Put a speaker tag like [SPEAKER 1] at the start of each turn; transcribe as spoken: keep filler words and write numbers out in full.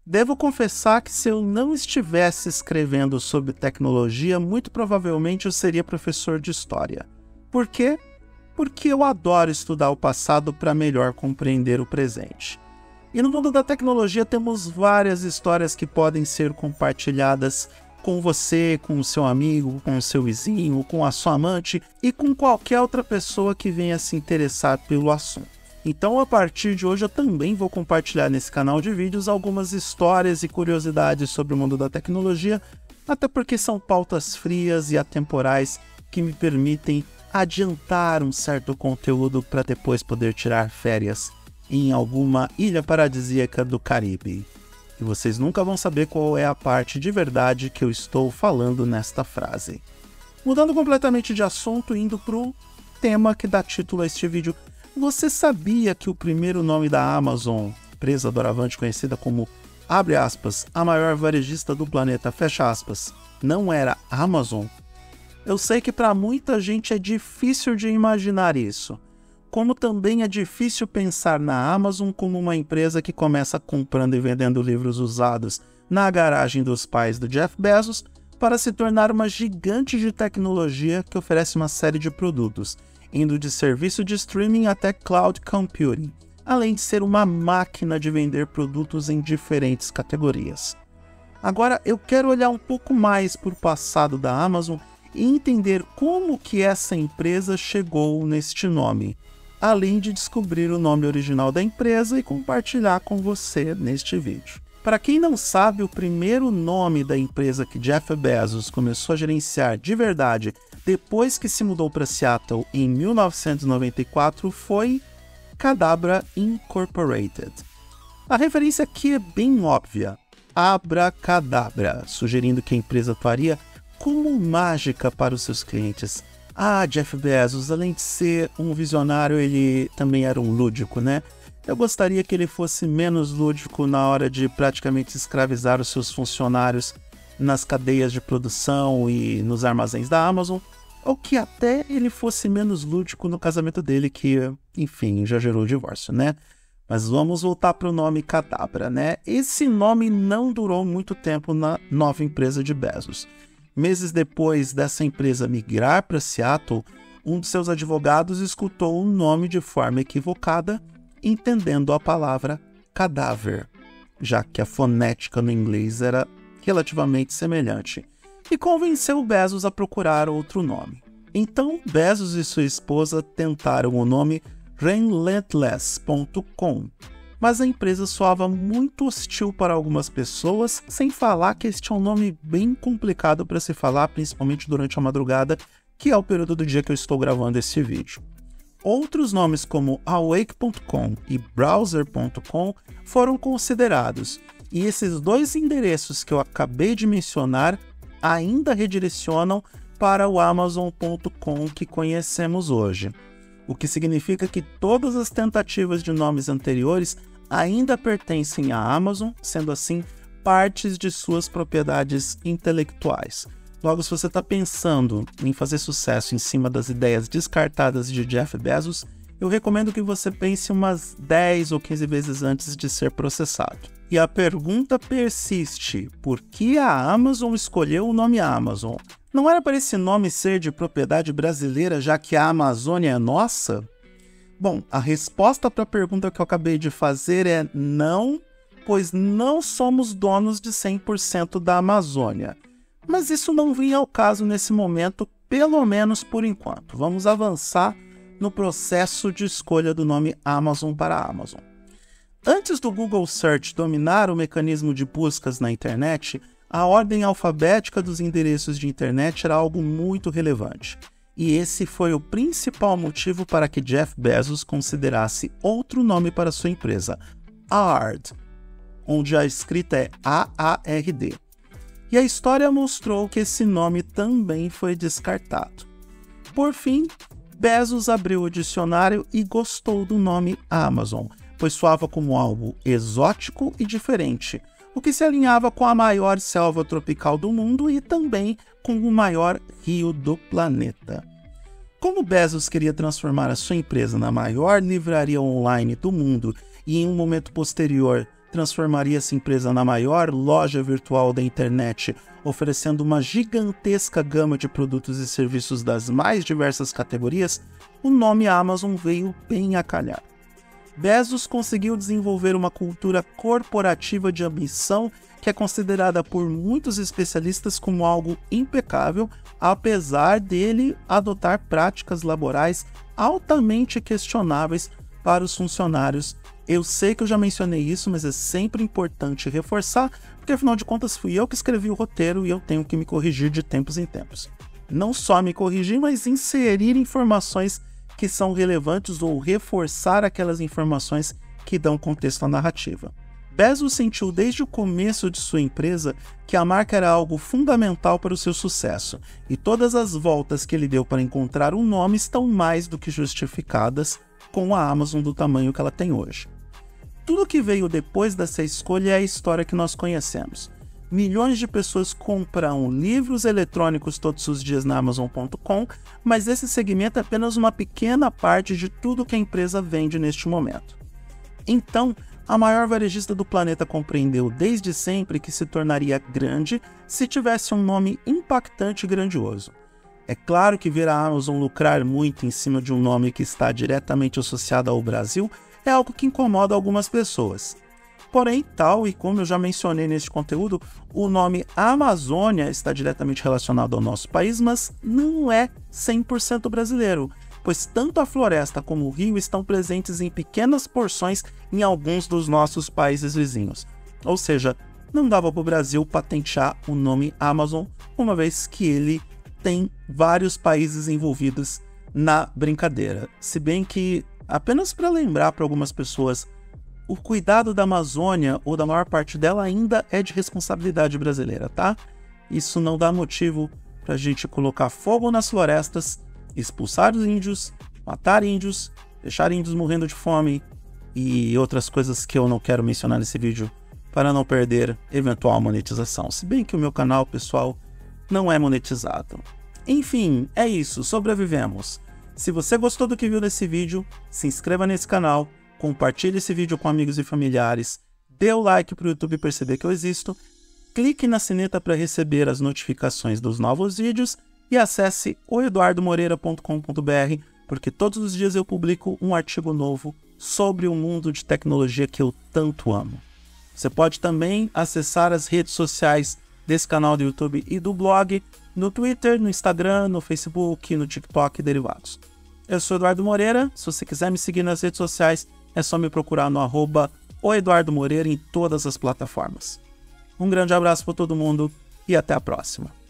[SPEAKER 1] Devo confessar que se eu não estivesse escrevendo sobre tecnologia, muito provavelmente eu seria professor de história. Por quê? Porque eu adoro estudar o passado para melhor compreender o presente. E no mundo da tecnologia temos várias histórias que podem ser compartilhadas com você, com o seu amigo, com o seu vizinho, com a sua amante e com qualquer outra pessoa que venha se interessar pelo assunto. Então, a partir de hoje, eu também vou compartilhar nesse canal de vídeos algumas histórias e curiosidades sobre o mundo da tecnologia, até porque são pautas frias e atemporais que me permitem adiantar um certo conteúdo para depois poder tirar férias em alguma ilha paradisíaca do Caribe. E vocês nunca vão saber qual é a parte de verdade que eu estou falando nesta frase. Mudando completamente de assunto, indo para o tema que dá título a este vídeo. Você sabia que o primeiro nome da Amazon, empresa doravante conhecida como, abre aspas, a maior varejista do planeta, fecha aspas, não era Amazon? Eu sei que para muita gente é difícil de imaginar isso. Como também é difícil pensar na Amazon como uma empresa que começa comprando e vendendo livros usados na garagem dos pais do Jeff Bezos para se tornar uma gigante de tecnologia que oferece uma série de produtos, indo de serviço de streaming até cloud computing, além de ser uma máquina de vender produtos em diferentes categorias. Agora eu quero olhar um pouco mais para o passado da Amazon e entender como que essa empresa chegou neste nome, além de descobrir o nome original da empresa e compartilhar com você neste vídeo. Para quem não sabe, o primeiro nome da empresa que Jeff Bezos começou a gerenciar de verdade depois que se mudou para Seattle em mil novecentos e noventa e quatro foi Cadabra Incorporated. A referência aqui é bem óbvia, abracadabra, sugerindo que a empresa atuaria como mágica para os seus clientes. Ah, Jeff Bezos, além de ser um visionário, ele também era um lúdico, né? Eu gostaria que ele fosse menos lúdico na hora de praticamente escravizar os seus funcionários nas cadeias de produção e nos armazéns da Amazon, ou que até ele fosse menos lúdico no casamento dele, que, enfim, já gerou divórcio, né? Mas vamos voltar para o nome Cadabra, né? Esse nome não durou muito tempo na nova empresa de Bezos. Meses depois dessa empresa migrar para Seattle, um de seus advogados escutou o nome de forma equivocada, entendendo a palavra cadáver, já que a fonética no inglês era relativamente semelhante, e convenceu Bezos a procurar outro nome. Então, Bezos e sua esposa tentaram o nome Relentless ponto com, mas a empresa soava muito hostil para algumas pessoas, sem falar que este é um nome bem complicado para se falar, principalmente durante a madrugada, que é o período do dia que eu estou gravando esse vídeo. Outros nomes como Awake ponto com e Browser ponto com foram considerados, e esses dois endereços que eu acabei de mencionar ainda redirecionam para o Amazon ponto com que conhecemos hoje, o que significa que todas as tentativas de nomes anteriores ainda pertencem à Amazon, sendo assim partes de suas propriedades intelectuais. Logo, se você está pensando em fazer sucesso em cima das ideias descartadas de Jeff Bezos, eu recomendo que você pense umas dez ou quinze vezes antes de ser processado. E a pergunta persiste: por que a Amazon escolheu o nome Amazon? Não era para esse nome ser de propriedade brasileira, já que a Amazônia é nossa? Bom, a resposta para a pergunta que eu acabei de fazer é não, pois não somos donos de cem por cento da Amazônia. Mas isso não vinha ao caso nesse momento, pelo menos por enquanto. Vamos avançar no processo de escolha do nome Amazon para a Amazon. Antes do Google Search dominar o mecanismo de buscas na internet, a ordem alfabética dos endereços de internet era algo muito relevante. E esse foi o principal motivo para que Jeff Bezos considerasse outro nome para sua empresa, Ard, onde a escrita é A A R D. E a história mostrou que esse nome também foi descartado. Por fim, Bezos abriu o dicionário e gostou do nome Amazon, pois soava como algo exótico e diferente, o que se alinhava com a maior selva tropical do mundo e também com o maior rio do planeta. Como Bezos queria transformar a sua empresa na maior livraria online do mundo e em um momento posterior transformaria essa empresa na maior loja virtual da internet, oferecendo uma gigantesca gama de produtos e serviços das mais diversas categorias, o nome Amazon veio bem a calhar. Bezos conseguiu desenvolver uma cultura corporativa de ambição que é considerada por muitos especialistas como algo impecável, apesar dele adotar práticas laborais altamente questionáveis para os funcionários. Eu sei que eu já mencionei isso, mas é sempre importante reforçar, porque afinal de contas fui eu que escrevi o roteiro e eu tenho que me corrigir de tempos em tempos. Não só me corrigir, mas inserir informações que são relevantes ou reforçar aquelas informações que dão contexto à narrativa. Bezos sentiu desde o começo de sua empresa que a marca era algo fundamental para o seu sucesso, e todas as voltas que ele deu para encontrar um nome estão mais do que justificadas com a Amazon do tamanho que ela tem hoje. Tudo que veio depois dessa escolha é a história que nós conhecemos. Milhões de pessoas compram livros eletrônicos todos os dias na Amazon ponto com, mas esse segmento é apenas uma pequena parte de tudo que a empresa vende neste momento. Então, a maior varejista do planeta compreendeu desde sempre que se tornaria grande se tivesse um nome impactante e grandioso. É claro que ver a Amazon lucrar muito em cima de um nome que está diretamente associado ao Brasil é algo que incomoda algumas pessoas. Porém, tal e como eu já mencionei neste conteúdo, o nome Amazônia está diretamente relacionado ao nosso país, mas não é cem por cento brasileiro, pois tanto a floresta como o rio estão presentes em pequenas porções em alguns dos nossos países vizinhos. Ou seja, não dava para o Brasil patentear o nome Amazon, uma vez que ele tem vários países envolvidos na brincadeira. Se bem que, apenas para lembrar para algumas pessoas, o cuidado da Amazônia, ou da maior parte dela, ainda é de responsabilidade brasileira, tá? Isso não dá motivo para a gente colocar fogo nas florestas, expulsar os índios, matar índios, deixar índios morrendo de fome e outras coisas que eu não quero mencionar nesse vídeo para não perder eventual monetização. Se bem que o meu canal, pessoal, não é monetizado. Enfim, é isso, sobrevivemos. Se você gostou do que viu nesse vídeo, se inscreva nesse canal, compartilhe esse vídeo com amigos e familiares, dê o like para o YouTube perceber que eu existo, clique na sineta para receber as notificações dos novos vídeos e acesse o eduardo moreira ponto com ponto br, porque todos os dias eu publico um artigo novo sobre o mundo de tecnologia que eu tanto amo. Você pode também acessar as redes sociais desse canal do YouTube e do blog, no Twitter, no Instagram, no Facebook, no TikTok e derivados. Eu sou Eduardo Moreira, se você quiser me seguir nas redes sociais, é só me procurar no arroba o Eduardo Moreira em todas as plataformas. Um grande abraço para todo mundo e até a próxima.